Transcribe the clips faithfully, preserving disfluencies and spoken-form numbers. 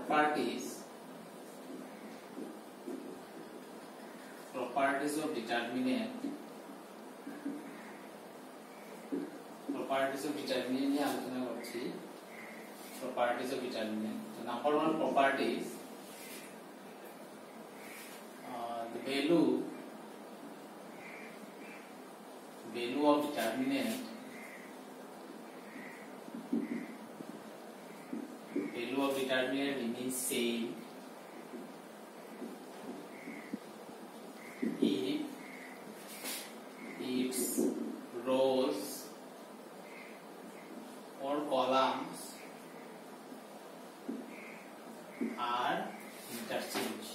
properties properties of determinant properties of determinant নিয়ে আলোচনা করছি properties of determinant so number one properties uh, the value value of determinant value of determinant remains same if its rows or columns are interchanged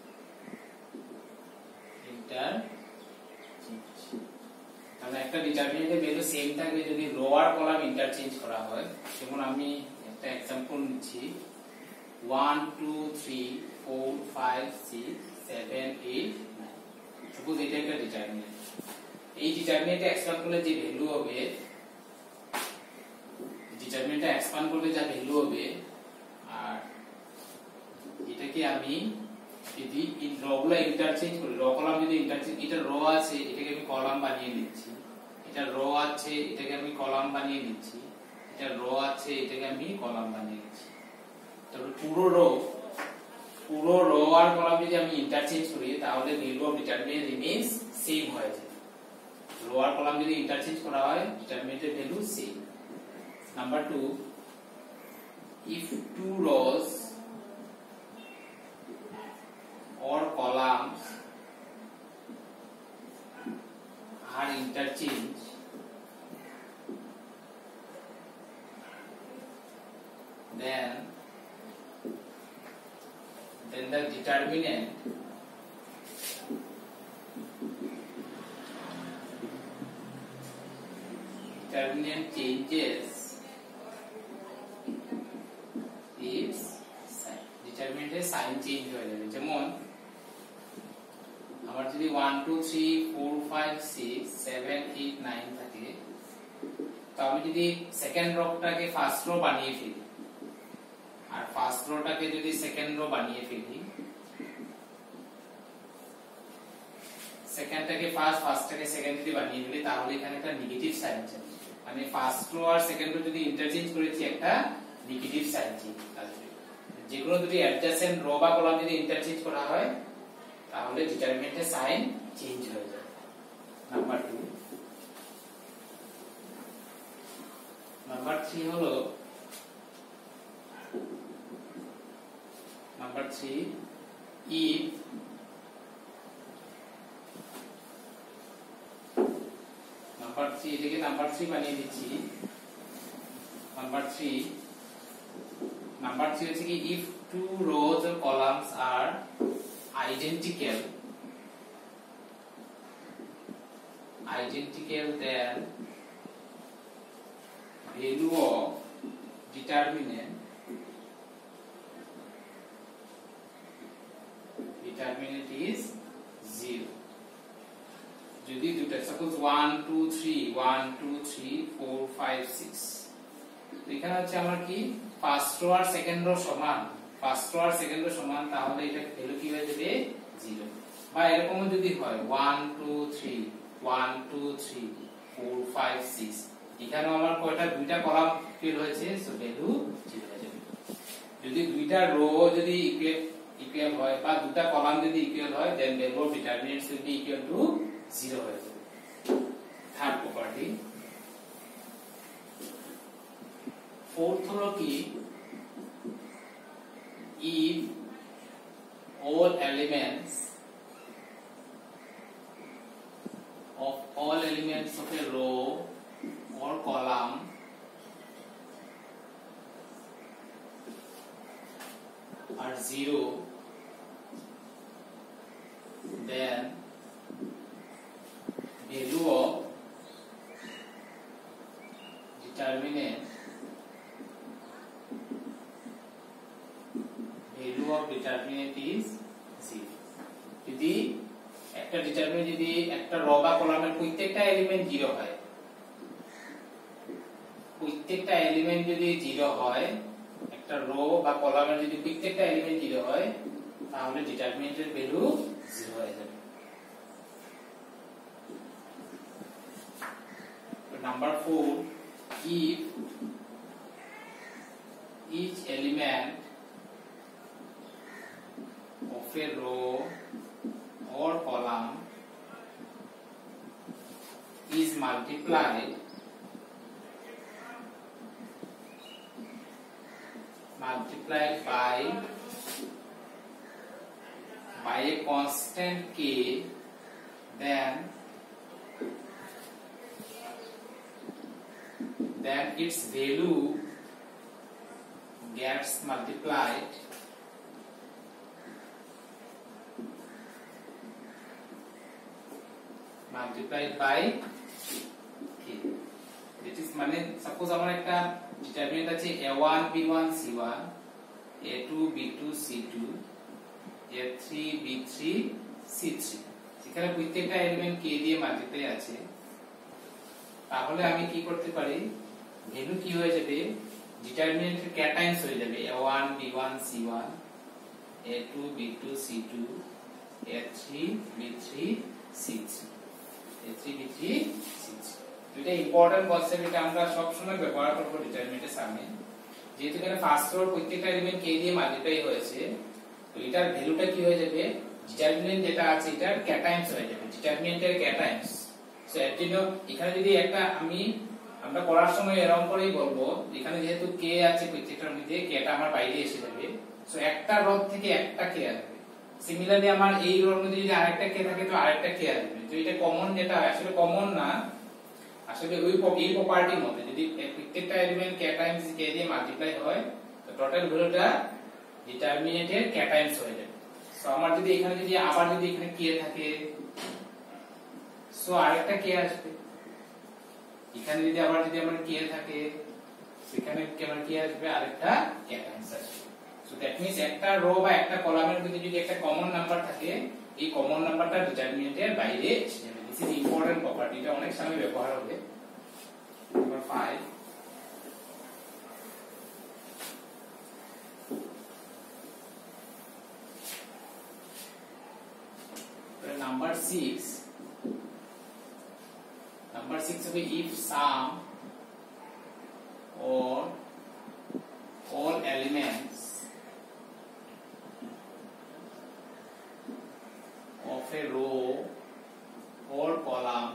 interchange তাহলে একটা ডিটারমিনেন্টের value same থাকবে যদি rho আর column interchange করা হয় যেমন আমি একটা एग्जांपल নিচ্ছি one two three four five six seven eight nine suppose এটা একটা ডিটারমিনেন্ট এই ডিটারমিনেন্টে এক্সপ্যান্ড করলে যে ভ্যালু হবে ডিটারমিনেন্টটা এক্সপ্যান্ড করলে যা ভ্যালু হবে আর এটাকে আমি যদি ইন রগুলো ইন্টারচেঞ্জ করি রো কলাম যদি ইন্টারচেঞ্জ এটা রো আছে এটাকে আমি কলাম বানিয়ে নিচ্ছি এটা রো আছে এটাকে আমি কলাম বানিয়ে নিচ্ছি এটা রো আছে এটাকে আমি কলাম বানিয়ে নিচ্ছি তাহলে পুরো রো পুরো রো আর কলাম যদি আমি ইন্টারচেঞ্জ করি তাহলে value of determinant remains same হয়ে যায় রো আর কলাম যদি ইন্টারচেঞ্জ করা হয় ডিটারমিনেন্টের value same number two if two rows or columns are interchanged then then the determinant determinant changes its sign determinant এর সাইন চেঞ্জ হয়ে যাবে যেমন আমার যদি one two three four five six seven eight nine থাকে তো আমি যদি সেকেন্ড রোটাকে ফার্স্ট রো বানিয়ে ফেলি আর ফার্স্ট রোটাকে যদি সেকেন্ড রো বানিয়ে ফেলি সেকেন্ডটাকে ফার্স্ট ফার্স্টটাকে সেকেন্ড যদি বানিয়ে ফেলি তাহলে এখানে একটা নেগেটিভ সাইন আসবে মানে ফার্স্ট রো আর সেকেন্ড রো যদি ইন্টারচেঞ্জ করেছি একটা নেগেটিভ সাইন আসবে যেগুলো দুটি অ্যাডজাসেন্ট রো বা কলাম যদি ইন্টারচেঞ্জ করা হয় তাহলে ডিটারমিনেন্টের সাইন চেঞ্জ হয়ে যায় নাম্বার two নাম্বার three হলো number three if number three এটাকে নাম্বার three বানিয়ে দিচ্ছি নাম্বার three নাম্বার three হচ্ছে কি if two rows or columns are identical identical then value of determinant determinant is zero যদি দুটো suppose one two three one two three four five six এখানে হচ্ছে আমার কি ফার্স্ট রো আর second row সমান ফার্স্ট রো আর second row সমান তাহলে এটা ভ্যালু কি হয়ে যাবে জিরো বা এরকম যদি হয় one two three one two three four five six এখানে আমার কয়টা দুইটা কলাম ফিল হয়েছে সো ভ্যালু জিরো হয়ে যাবে যদি দুইটা রো যদি ইকুয়াল ইকুয়াল হয় বা দুটো কলাম যদি ইকুয়াল হয় then value of determinant will be equal to zero হয়ে যাবে থার্ড প্রপার্টি fourth হলো কি if all elements of all elements of a row or column are zero then value of determinant value of determinant is zero যদি একটা determinant যদি একটা row বা কলামের প্রত্যেকটা এলিমেন্ট জিরো হয় প্রত্যেকটা এলিমেন্ট যদি জিরো হয় একটা রো বা কলামের যদি প্রত্যেকটা এলিমেন্ট জিরো হয় তাহলে ডিটারমিনেন্টের ভ্যালু জিরো হয়ে যাবে। Number four, if each element of a row or column is multiplied multiplied by by a constant k, then then its value gets multiplied multiplied by k. That is মানে suppose আমার একটা determinant আছে a one b one c one a two b two c two a three b three c three, এখানে প্রত্যেকটা element k দিয়ে multiply আছে। তাহলে আমি কি করতে পারি, ভ্যালু কি হয়ে যাবে, ডিটারমিনেন্টের k টাইমস হয়ে যাবে a one b one c one a two b two c two a three b three c three a three b three c three। এটা ইম্পর্টেন্ট কনসেপ্ট, এটা আমরা সব সময় ব্যবহার করব ডিটারমিনেন্টের সামনে। যেহেতু এখানে ফার্স্ট রোর প্রত্যেকটা এলিমেন্ট k দিয়ে মাল্টিপ্লাই হয়েছে, তো এটার ভ্যালুটা কি হয়ে যাবে, ডিটারমিনেন্ট যেটা আছে এটার k টাইমস হয়ে যাবে, ডিটারমিনেন্টের k টাইমস। সো এর জন্য এখানে যদি একটা আমি আমরা করার সময় এরকম করেই বলবো, এখানে যেহেতু k আছে প্রত্যেকটার মধ্যে, k টা আমার বাইরে এসে যাবে। সো একটা রো থেকে একটা k আসবে। সিমিলারলি আমার এই রোর মধ্যে যদি আরেকটা k থাকে তো আরেকটা k আসবে। তো এটা কমন, যেটা আসলে কমন না, আসলে ওই এই প্রপার্টির মধ্যে যদি প্রত্যেকটা এলিমেন্ট k টাইমস k দিয়ে মাল্টিপ্লাই হয় তো টোটাল ভ্যালুটা ডিটারমিনেন্টের k টাইমস হয়ে যাবে। সো আমার যদি এখানে যদি আবার যদি এখানে k থাকে, সো আরেকটা k আসবে। এখানে যদি আবার যদি আমার k থাকে, সেখানে কেমন k আসবে, আরেকটা k টাইমস আসবে। সো দ্যাট মিন্স একটা রো বা একটা কলামের মধ্যে যদি একটা কমন নাম্বার থাকে, এই কমন নাম্বারটা ডিটারমিনেন্টের বাইরে এসে যাবে। দিস ইজ ইম্পর্টেন্ট প্রপার্টি, এটা অনেক সময় ব্যবহার হবে। Number five, number six, number six will be if sum or all elements of a row or column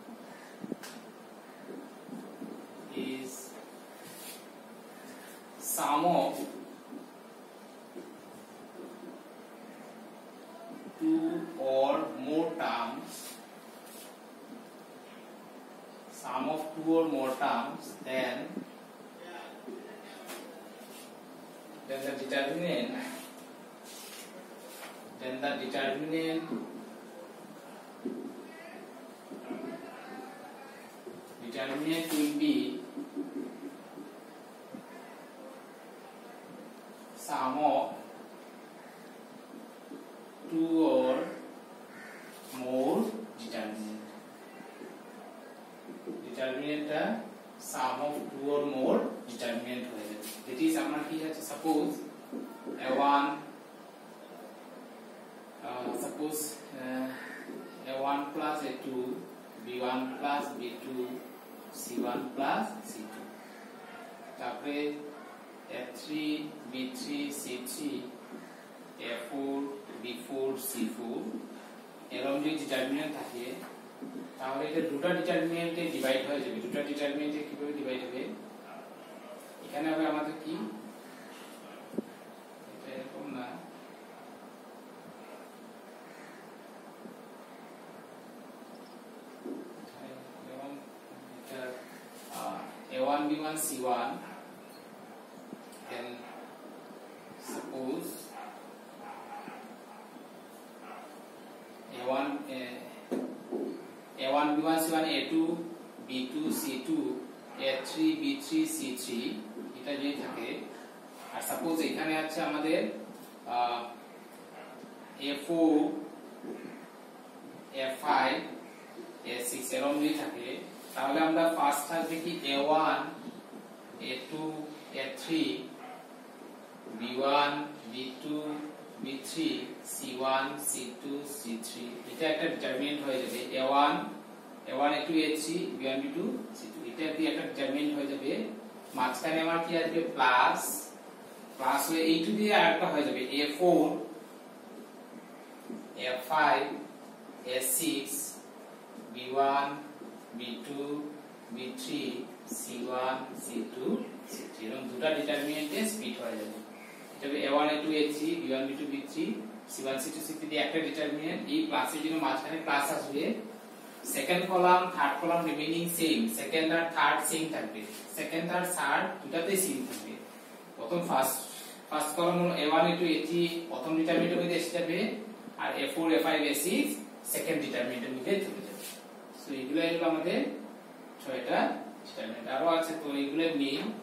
is sum of two or more terms, sum of two or more terms, then then the determinant then the determinant determinant will be sum of two or more determinant. Determinant টা sum of two or more determinant হয়ে যাবে। that is আমরা কি আছে, suppose a one uh, suppose uh, a one plus a two b one plus b two c one plus c two, তারপরে a three b three c three a four b four c four, এরকম যদি determinant থাকে তাহলে এটা দুটো ডিটারমিনেন্টে divide হয়ে যাবে। দুটো ডিটারমিনেন্টে কিভাবে ডিভাইড হবে, এখানে হবে আমাদের কি, এটা এরকম না, যেমন এটা a one b one c one, then suppose a one uh, a one b one c one a two b two c two a three b three c three, এটা যদি থাকে, আর সাপোজ এখানে আছে আমাদের a four a five a six এরকম যদি থাকে, তাহলে আমরা ফার্স্ট থাকবে কি a one a two a three B one B two B three C one C two C three এটা একটা ডিটারমিনেন্ট হয়ে যাবে A one A one A two A three B one B two C two এটা দিয়ে একটা determinant হয়ে যাবে মাঝখানে আমার কি আসবে প্লাস প্লাস হয়ে এই টু দিয়ে আরেকটা হয়ে যাবে A four A five A six B one B two B three C one C two C three এরকম দুটো ডিটারমিনেন্টে স্প্লিট হয়ে যাবে এটা হবে A one A two A three B one B two B three C one C two C three দিয়ে একটা determinant এই প্লাসের জন্য মাঝখানে প্লাস আসবে second column third column remaining same second আর থার্ড সেম থাকবে সেকেন্ড আর থার্ড দুটাতেই সেম থাকবে প্রথম ফার্স্ট ফার্স্ট কলাম হলো A one A two A three প্রথম ডিটারমিনেন্টের মধ্যে এসে যাবে আর A four A five A six second ডিটারমিনেন্টের মধ্যে চলে যাবে সো এগুলো হলো আমাদের ছয়টা ডিটারমিনেন্ট আরো আছে তো এগুলো নেই